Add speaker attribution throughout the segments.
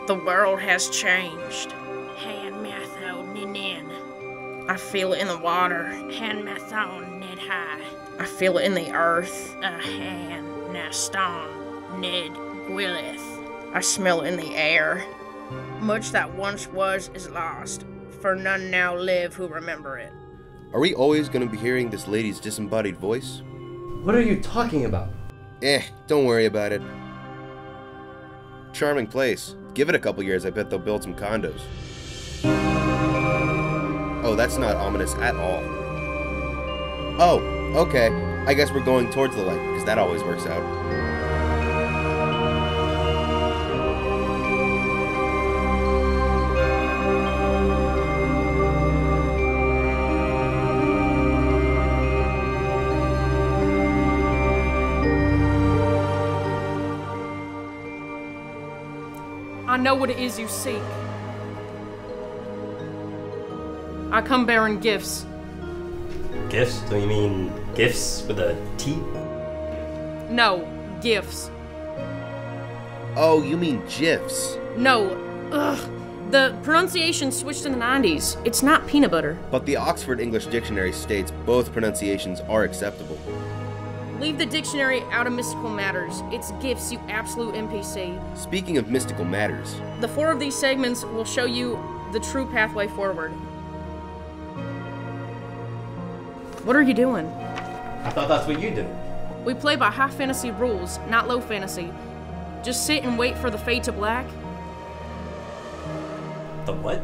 Speaker 1: The world has changed.
Speaker 2: Han Mathon Ninin.
Speaker 1: I feel it in the water.
Speaker 2: Han Mathon Ned High.
Speaker 1: I feel it in the earth.
Speaker 2: Han Naston Ned Gwyleth.
Speaker 1: I smell it in the air. Much that once was is lost, for none now live who remember it.
Speaker 3: Are we always going to be hearing this lady's disembodied voice?
Speaker 4: What are you talking about?
Speaker 3: Don't worry about it. Charming place. Give it a couple years, I bet they'll build some condos. Oh, that's not ominous at all. Oh, okay. I guess we're going towards the light, because that always works out.
Speaker 5: I know what it is you seek. I come bearing gifts.
Speaker 4: Gifts? Do you mean gifts with a T?
Speaker 5: No, gifts.
Speaker 3: Oh, you mean GIFs.
Speaker 5: No, ugh. The pronunciation switched in the 90s. It's not peanut butter.
Speaker 3: But the Oxford English Dictionary states both pronunciations are acceptable.
Speaker 5: Leave the dictionary out of mystical matters. It's gifts, you absolute NPC.
Speaker 3: Speaking of mystical matters,
Speaker 5: The 4 of these segments will show you the true pathway forward. What are you doing?
Speaker 4: I thought that's what you did.
Speaker 5: We play by high fantasy rules, not low fantasy. Just sit and wait for the fade to black.
Speaker 4: The what?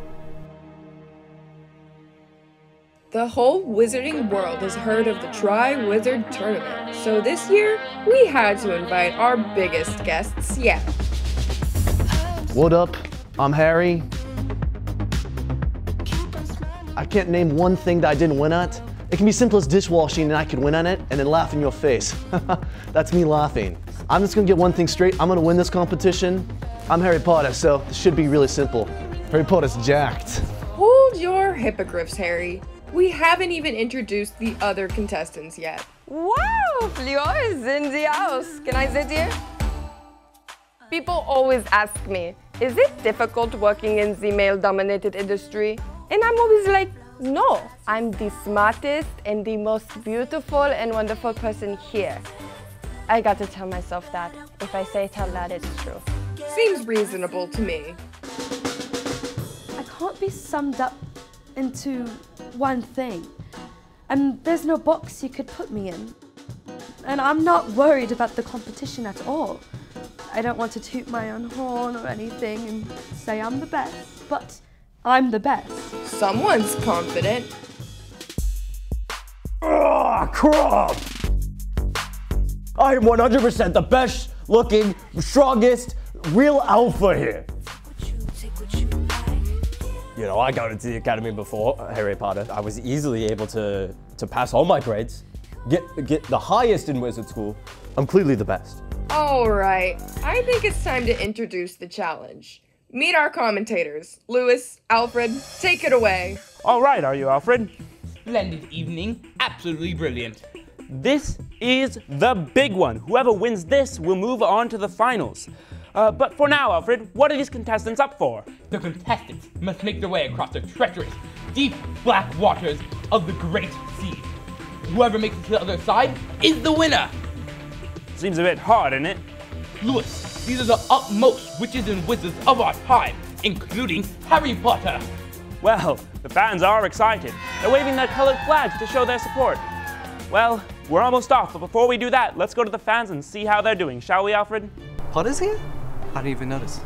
Speaker 6: The whole wizarding world has heard of the Tri-Wizard Tournament, so this year, we had to invite our biggest guests yet.
Speaker 7: What up? I'm Harry. I can't name one thing that I didn't win at. It can be simple as dishwashing and I could win on it and then laugh in your face. That's me laughing. I'm just gonna get one thing straight. I'm gonna win this competition. I'm Harry Potter, so this should be really simple. Harry Potter's jacked.
Speaker 6: Hold your hippogriffs, Harry. We haven't even introduced the other contestants yet.
Speaker 8: Wow, Leo is in the house. Can I sit here? People always ask me, is it difficult working in the male-dominated industry? And I'm always like, no, I'm the smartest and the most beautiful and wonderful person here. I got to tell myself that. If I say it out loud, it's true.
Speaker 6: Seems reasonable to me.
Speaker 9: I can't be summed up into one thing. And there's no box you could put me in. And I'm not worried about the competition at all. I don't want to toot my own horn or anything and say I'm the best, but I'm the best.
Speaker 6: Someone's confident.
Speaker 10: Crap! I am 100% the best looking, strongest, real alpha here. You know, I got into the academy before Harry Potter. I was easily able to pass all my grades, get the highest in wizard school. I'm clearly the best.
Speaker 6: All right, I think it's time to introduce the challenge. Meet our commentators. Lewis, Alfred, take it away.
Speaker 11: All right, are you, Alfred?
Speaker 12: Splendid evening, absolutely brilliant.
Speaker 11: This is the big one. Whoever wins this will move on to the finals. But for now, Alfred, what are these contestants up for?
Speaker 12: The contestants must make their way across the treacherous, deep, black waters of the Great Sea. Whoever makes it to the other side is the winner.
Speaker 11: Seems a bit hard, isn't it?
Speaker 12: Lewis, these are the utmost witches and wizards of our time, including Harry Potter.
Speaker 11: Well, the fans are excited. They're waving their colored flags to show their support. Well, we're almost off, but before we do that, let's go to the fans and see how they're doing, shall we, Alfred?
Speaker 13: Potter's here? I didn't even notice.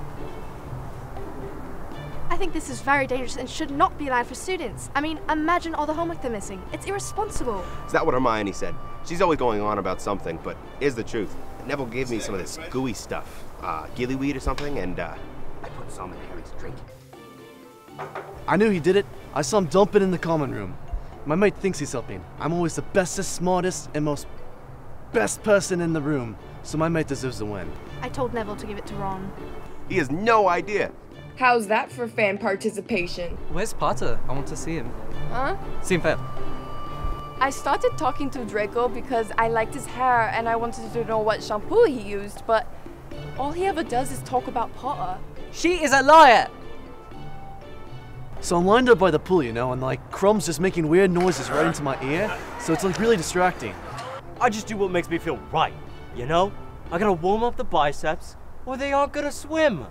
Speaker 14: I think this is very dangerous and should not be allowed for students. I mean, imagine all the homework they're missing. It's irresponsible.
Speaker 3: Is that what Hermione said? She's always going on about something, but here's the truth. Neville gave me some of this gooey stuff, gillyweed or something, and I put some in Harry's drink.
Speaker 7: I knew he did it. I saw him dump it in the common room. My mate thinks he's helping. I'm always the bestest, smartest, and most best person in the room, so my mate deserves the win.
Speaker 14: I told Neville to give it to Ron.
Speaker 3: He has no idea.
Speaker 6: How's that for fan participation?
Speaker 13: Where's Potter? I want to see him.
Speaker 8: Huh?
Speaker 13: See him fail.
Speaker 8: I started talking to Draco because I liked his hair and I wanted to know what shampoo he used, but all he ever does is talk about Potter.
Speaker 15: She is a liar!
Speaker 7: So I'm lined up by the pool, you know, and like Crumb's just making weird noises right into my ear, so it's like really distracting.
Speaker 15: I just do what makes me feel right, you know? I gotta warm up the biceps, or they aren't gonna swim.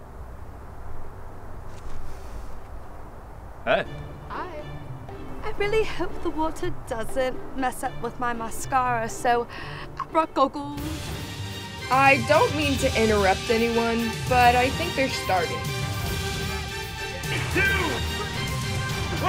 Speaker 10: Hey.
Speaker 9: I really hope the water doesn't mess up with my mascara, so I brought goggles.
Speaker 6: I don't mean to interrupt anyone, but I think they're starting.
Speaker 11: 2, 1!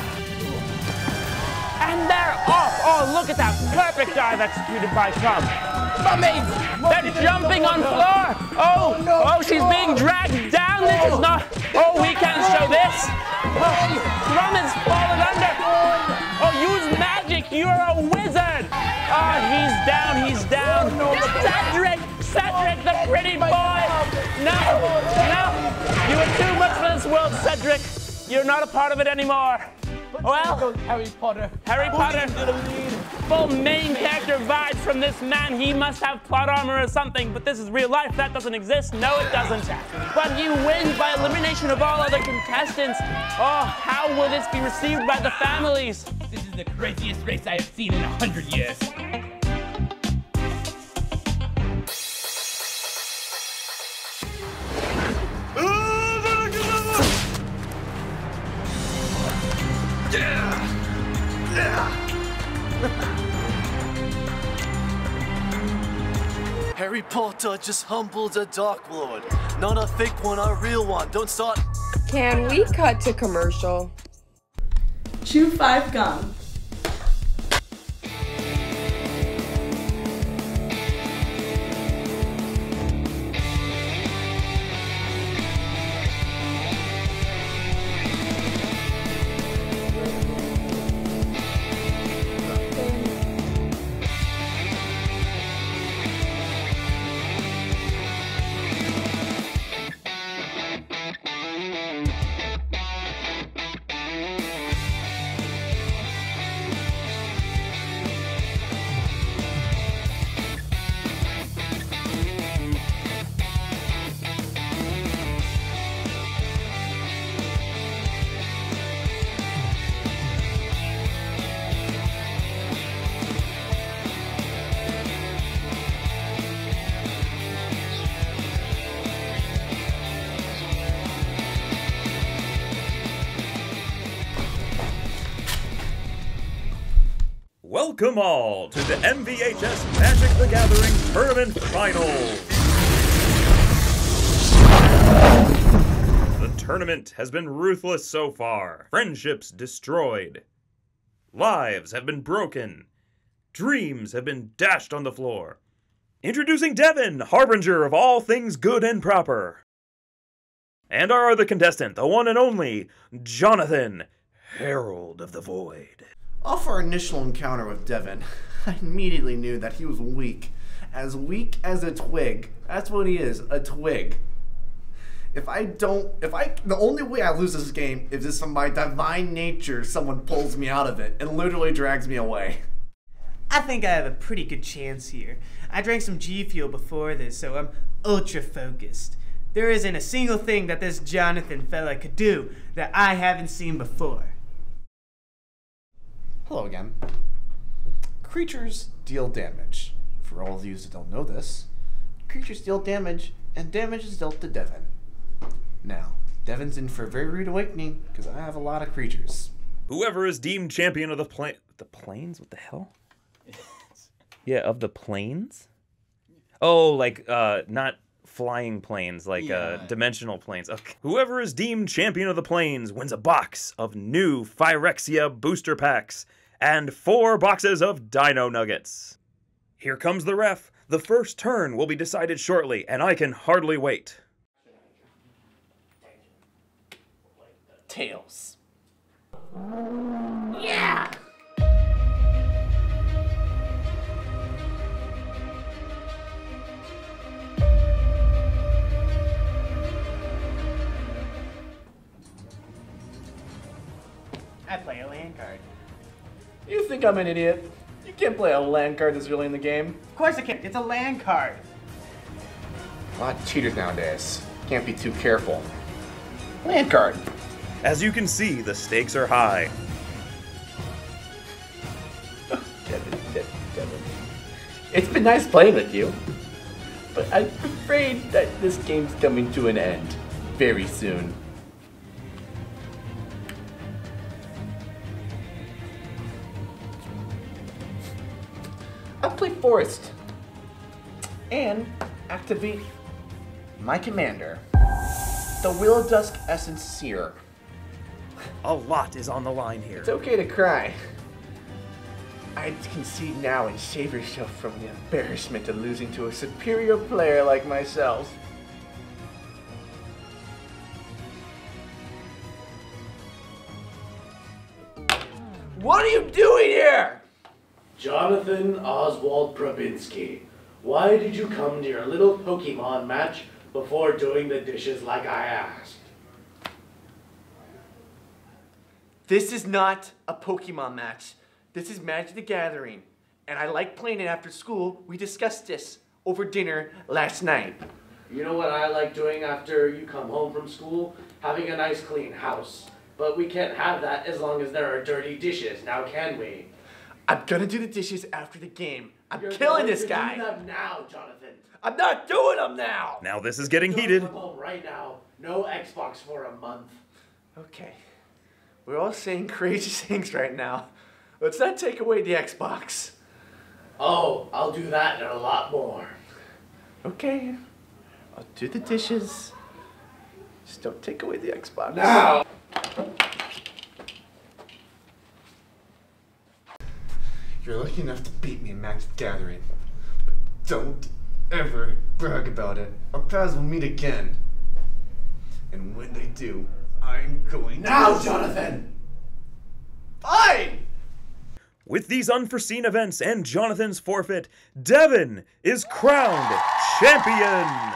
Speaker 11: And they're off! Oh, look at that perfect dive executed by Crumb. They're jumping on floor! Oh, she's being dragged down! This is not... Oh, we can't show this! Crumb has fallen under! Oh, use magic! You're a wizard! Oh, he's down! Cedric, the pretty boy! No! You are too much for this world, Cedric! You're not a part of it anymore! Well,
Speaker 12: Harry Potter.
Speaker 11: Full main character vibes from this man. He must have plot armor or something, but this is real life. That doesn't exist. No, it doesn't. But he wins by elimination of all other contestants. Oh, how will this be received by the families?
Speaker 12: This is the craziest race I have seen in 100 years.
Speaker 7: Harry Potter just humbled a Dark Lord. Not a fake one, a real one. Don't start.
Speaker 6: Can we cut to commercial?
Speaker 16: Chew 5 gum.
Speaker 17: Welcome all to the MVHS Magic the Gathering Tournament Finals! The tournament has been ruthless so far. Friendships destroyed. Lives have been broken. Dreams have been dashed on the floor. Introducing Devin, harbinger of all things good and proper. And our other contestant, the one and only, Jonathan, Herald of the Void.
Speaker 18: Off our initial encounter with Devin, I immediately knew that he was weak as a twig. That's what he is, a twig. The only way I lose this game is if from my divine nature someone pulls me out of it and literally drags me away.
Speaker 19: I think I have a pretty good chance here. I drank some G Fuel before this, so I'm ultra focused. There isn't a single thing that this Jonathan fella could do that I haven't seen before.
Speaker 18: Hello again. Creatures deal damage. For all of you that don't know this, creatures deal damage, and damage is dealt to Devin. Now, Devin's in for a very rude awakening, because I have a lot of creatures.
Speaker 17: Whoever is deemed champion of the plains? What the hell? Yeah, of the plains? Oh, like, not flying planes, like dimensional planes. Okay. Whoever is deemed champion of the plains wins a box of new Phyrexia booster packs and 4 boxes of Dino Nuggets. Here comes the ref. The first turn will be decided shortly, and I can hardly wait.
Speaker 18: Tails.
Speaker 2: Yeah!
Speaker 19: I play a land card.
Speaker 18: You think I'm an idiot? You can't play a land card this early in the game.
Speaker 19: Of course I can. It's a land card.
Speaker 18: A lot of cheaters nowadays. Can't be too careful. Land card.
Speaker 17: As you can see, the stakes are high.
Speaker 18: Devin. It's been nice playing with you, but I'm afraid that this game's coming to an end very soon. I'll play Forest and activate my commander, the Will of Dusk Essence Seer.
Speaker 17: A lot is on the line here.
Speaker 18: It's okay to cry. I concede now and save yourself from the embarrassment of losing to a superior player like myself. What are you doing here?
Speaker 20: Jonathan Oswald Probinski, why did you come to your little Pokemon match before doing the dishes like I asked?
Speaker 18: This is not a Pokemon match. This is Magic the Gathering, and I like playing it after school. We discussed this over dinner last night.
Speaker 20: You know what I like doing after you come home from school? Having a nice clean house. But we can't have that as long as there are dirty dishes, now can we?
Speaker 18: I'm gonna do the dishes after the game. I'm killing this guy.
Speaker 20: You're going to do them now, Jonathan.
Speaker 18: I'm not doing them now.
Speaker 17: Now this is getting heated.
Speaker 20: Come home right now. No Xbox for a month.
Speaker 18: Okay. We're all saying crazy things right now. Let's not take away the Xbox.
Speaker 20: Oh, I'll do that and a lot more.
Speaker 18: Okay. I'll do the dishes. Just don't take away the Xbox.
Speaker 20: Now!
Speaker 18: You're lucky enough to beat me in Magic the Gathering. But don't ever brag about it. Our paths will meet again. And when they do, I'm going
Speaker 20: now,
Speaker 18: to...
Speaker 20: Jonathan!
Speaker 18: Fine!
Speaker 17: With these unforeseen events and Jonathan's forfeit, Devin is crowned champion!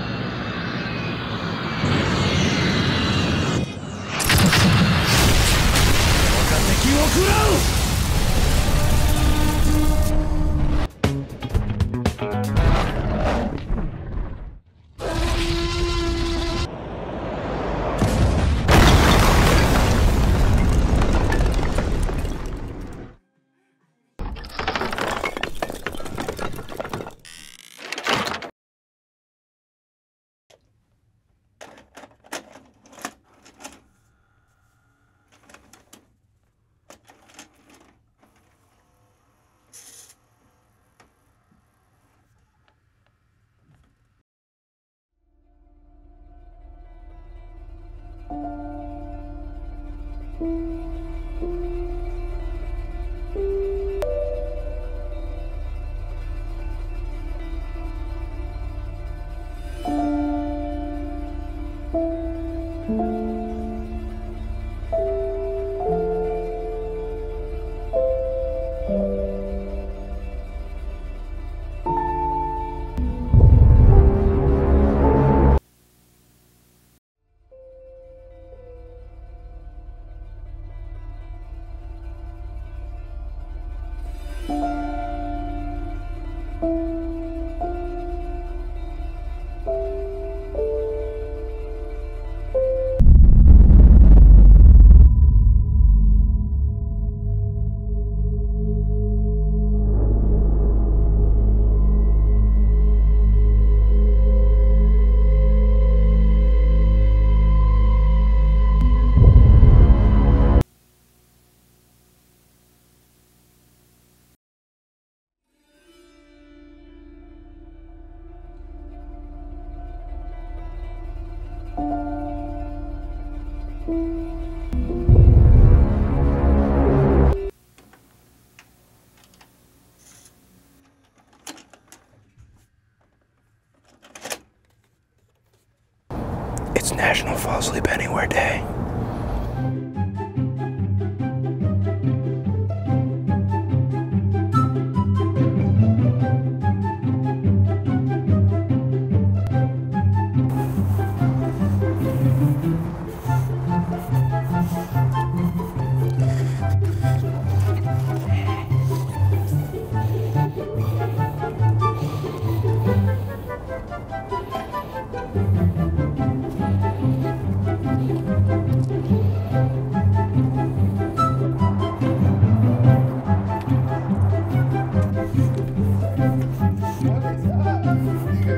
Speaker 20: It's National Fall Asleep Anywhere Day.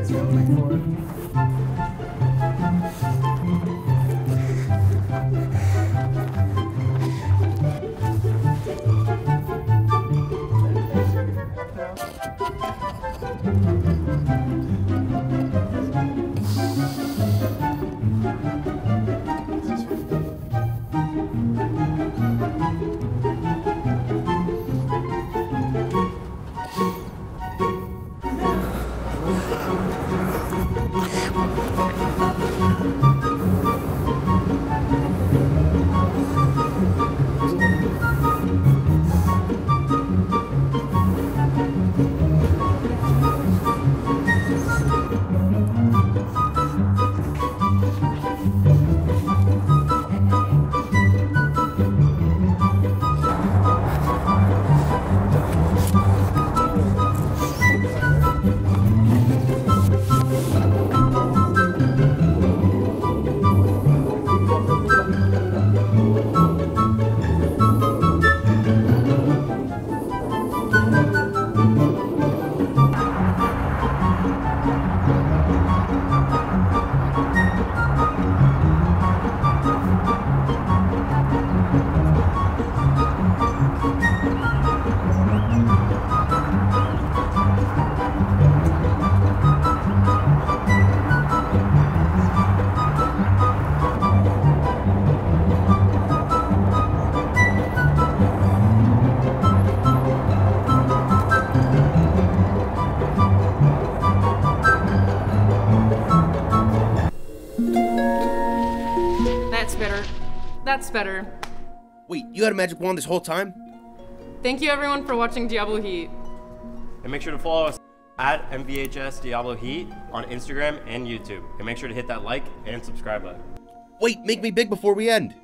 Speaker 5: That's better.
Speaker 3: Wait, you had a magic wand this whole time?
Speaker 5: Thank you everyone for watching Diablo Heat.
Speaker 10: And make sure to follow us at MVHS Diablo Heat on Instagram and YouTube. And make sure to hit that like and subscribe button.
Speaker 3: Wait, make me big before we end.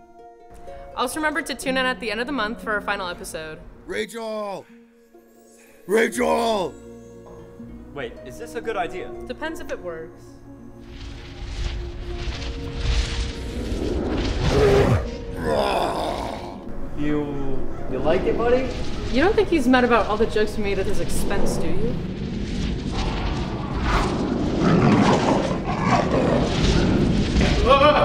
Speaker 5: Also remember to tune in at the end of the month for our final episode.
Speaker 3: Rachel! Rachel!
Speaker 10: Wait, is this a good idea?
Speaker 5: Depends if it works.
Speaker 10: You like it, buddy?
Speaker 5: You don't think he's mad about all the jokes we made at his expense, do you?
Speaker 3: Ah!